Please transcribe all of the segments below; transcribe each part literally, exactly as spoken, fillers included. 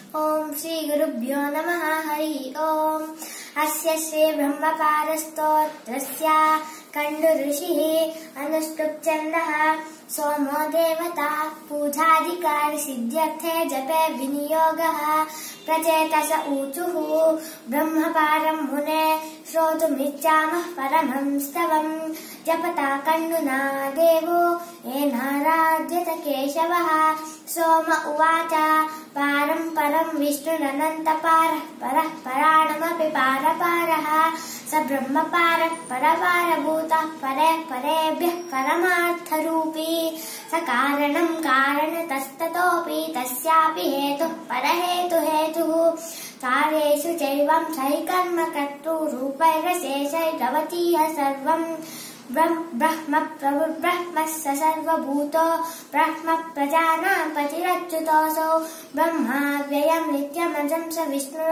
ओम श्री गुरुभ्यो नमः। हरि ओम। अस्य श्री ब्रह्मपारस्तोत्रस्य कंडु ऋषिः अनुष्टुप् छन्दः सोमो देवता पूजाधिकार सिद्ध्यर्थे जपे विनियोगः प्रचेतस ऊचुः ब्रह्मपारं मुने श्रोतुमिच्छामः परमं स्तवम् जपता कण्डुना देवो येनाराध्यत केशवः। सोम उवाच पारं परं विष्णुरनन्तपारः परः पराणमपि पारपारः स ब्रह्मपारः परपारभूतः परे परेभ्यः परमार्थरूपी स कारणं कारणतस्ततोऽपि तस्यापि हेतुः परहेतुहेतुः कार्येषु चैवं सैकर्म कर्तृरूपैरशेषैर्भवतीह सर्वम् ब्रह्म प्रभुर्ब्रह्म स सर्वभूतो ब्रह्म प्रजानां पतिरच्युतोऽसौ ब्रह्माव्ययं नित्यमजं स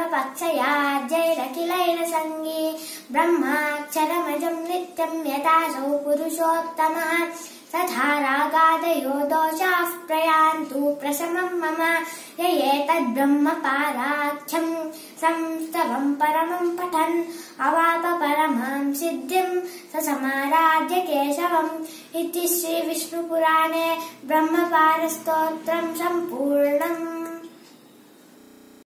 विष्णुरपक्षयाज्यैरखिलैरसङ्गी ब्रह्माक्षरमजं नित्यं यथासौ पुरुषोत्तमः तथा रागादयो दोषाः प्रयान्तु प्रशमं मम य एतद्ब्रह्मपाराख्यं संस्तवं परमं पठन् अवाप परमां सिद्धिं स समाराध्य केशवम् इति श्री विष्णुपुराणे ब्रह्मपारस्तोत्रं सम्पूर्णम्।